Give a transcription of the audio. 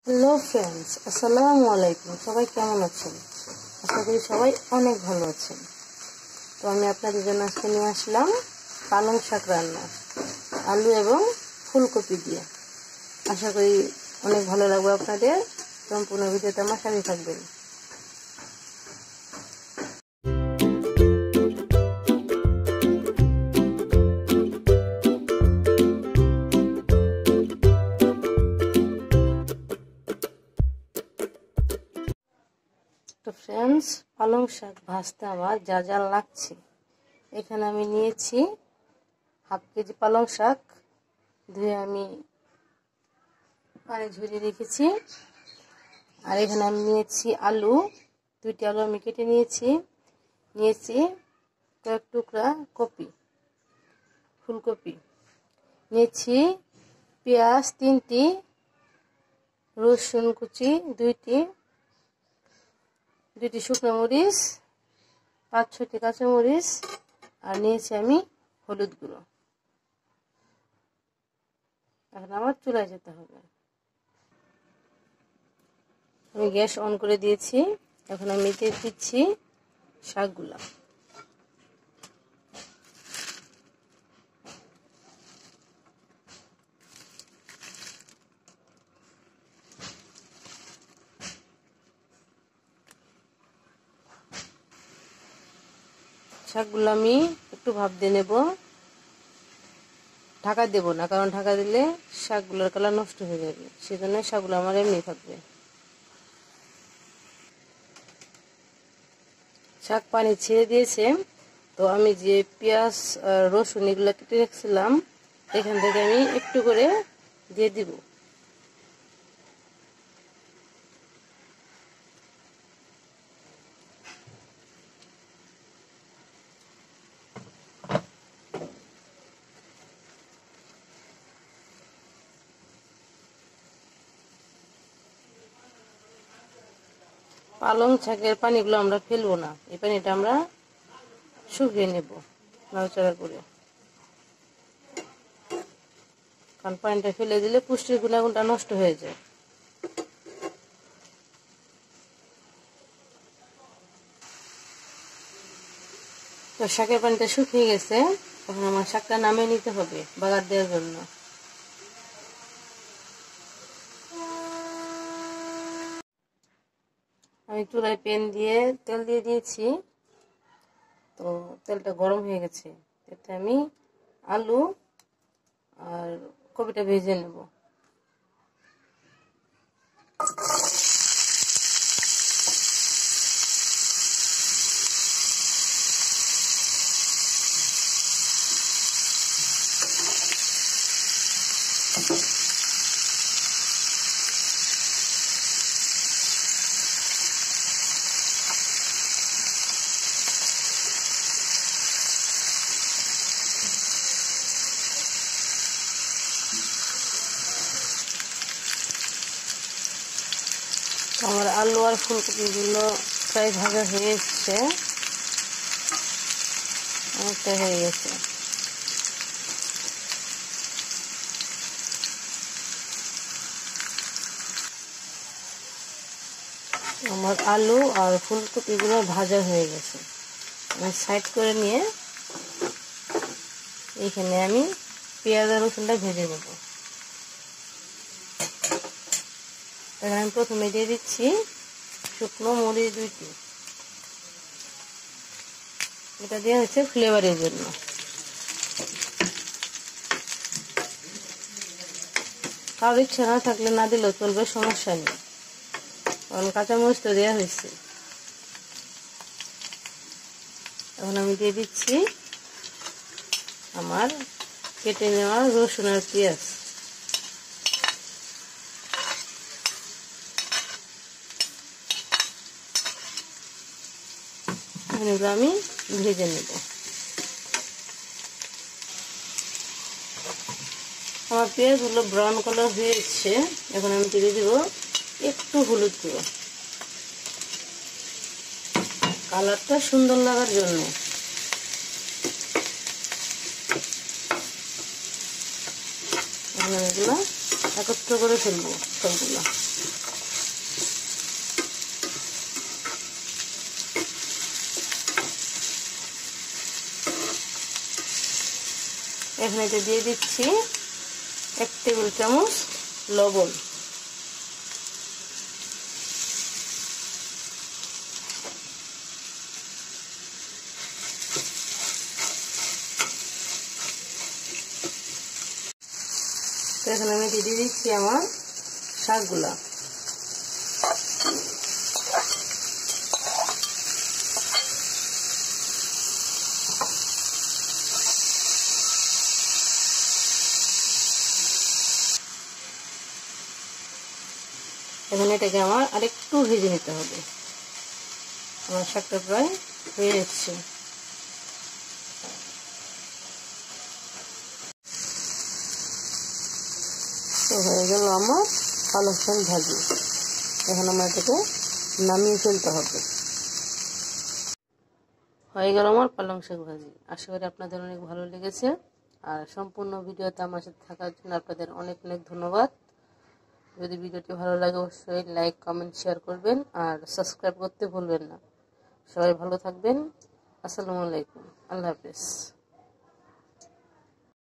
Hello friends, আসসালামু আলাইকুম। সবাই কেমন আছেন? আশা করি সবাই অনেক ভালো আছেন। তো আমি আপনাদের জন্য আজকে নিয়ে আসলাম পালং শাক রান্না, আলু এবং ফুলকপি দিয়ে। আশা করি অনেক ভালো লাগবে আপনাদের। সম্পূর্ণ ভিডিওতে আমার সাথে থাকবেন। তো ফ্রেন্ডস, পালং শাক ভাজতে আমার যা যা লাগছে, এখানে আমি নিয়েছি হাফ কেজি পালং শাক। ধুয়ে আমি পানি ঝরিয়ে রেখেছি। আর এখানে আমি নিয়েছি আলু, 2টি আলু আমি কেটে নিয়েছি কয়েক টুকরা কপি, ফুলকপি নিয়েছি, পেঁয়াজ 3টি, রসুন কুচি 2টি, শুকনো মরিচ, 5-6টি কাঁচামরিচ, আর নিয়েছি আমি হলুদ গুঁড়ো। এখন আমার চুলায় যেতে হবে। আমি গ্যাস অন করে দিয়েছি। এখন আমি দিয়ে দিচ্ছি শাকগুলা। শাকগুলো আমি একটু ভাপ দিয়ে নেব। ঢাকা দেব না, কারণ ঢাকা দিলে শাকগুলোর কালার নষ্ট হয়ে যাবে। সেজন্য শাকগুলো আমার এমনি থাকবে। শাক পানি ছেড়ে দিয়েছে। তো আমি যে পেঁয়াজ রসুন এগুলো কেটে রেখেছিলাম, এখান থেকে আমি একটু করে দিয়ে দিব। পালং শাকের পানিগুলো আমরা ফেলবো না, এই পানিটা আমরা শুকিয়ে নেব নাড়াচাড়া করে। কারণ পানিটা ফেলে দিলে পুষ্টির গুণাগুণটা নষ্ট হয়ে যায়। তো শাকের পানিটা শুকিয়ে গেছে। এখন আমার শাকটা নামিয়ে নিতে হবে বাগার দেওয়ার জন্য। আমি চুলায় প্যান দিয়ে তেল দিয়ে দিয়েছি। তো তেলটা গরম হয়ে গেছে। এতে আমি আলু আর কপিটা ভেজে নেব। আমার আলু আর ফুলকপিগুলো প্রায় ভাজা হয়ে এসছে, অনেকটা হয়ে গেছে। আমার আলু আর ফুলকপিগুলো ভাজা হয়ে গেছে। আমি সাইড করে নিয়ে এখানে আমি পেঁয়াজ আর রসুনটা ভেজে নেব। এখানে আমি প্রথমে দিয়ে দিচ্ছি শুকনো মরিচ 2টি। এটা দেওয়া হচ্ছে ফ্লেভারের জন্য। কারোর ইচ্ছা না থাকলে না দিলেও চলবে, সমস্যা নেই, কারণ কাঁচামরিচ তো দেওয়া হয়েছে। এখন আমি দিয়ে দিচ্ছি আমার কেটে নেওয়া রসুন আর পেঁয়াজ। এগুলো আমি ভেজে নেব। আমার পেঁয়াজগুলো ব্রাউন কালার হয়ে এসছে। এখন আমি দিয়ে দেব একটু হলুদ গুঁড়ো, কালারটা সুন্দর লাগার জন্য। এগুলো একত্র করে ফেলবো সবগুলো। এখানে দিয়ে দিচ্ছি 1 টেবিল চামচ লবণ। তো এখানে আমি দিয়ে দিচ্ছি আমার শাকগুলা। এখন এটাকে আমার আরেকটু ভেজে নিতে হবে। আমার শাকটা প্রায় হয়ে যাচ্ছে। তো হয়ে গেল আমার পালং শাক ভাজি। এখন আমার এটাকে নামিয়ে ফেলতে হবে। হয়ে গেল আমার পালং শাক ভাজি। আশা করি আপনাদের অনেক ভালো লেগেছে। আর সম্পূর্ণ ভিডিওতে আমার সাথে থাকার জন্য আপনাদের অনেক অনেক ধন্যবাদ। যদি ভিডিওটি ভালো লাগে অবশ্যই লাইক, কমেন্ট, শেয়ার করবেন আর সাবস্ক্রাইব করতে ভুলবেন না। সবাই ভালো থাকবেন। আসসালামু আলাইকুম। আল্লাহ হাফেজ।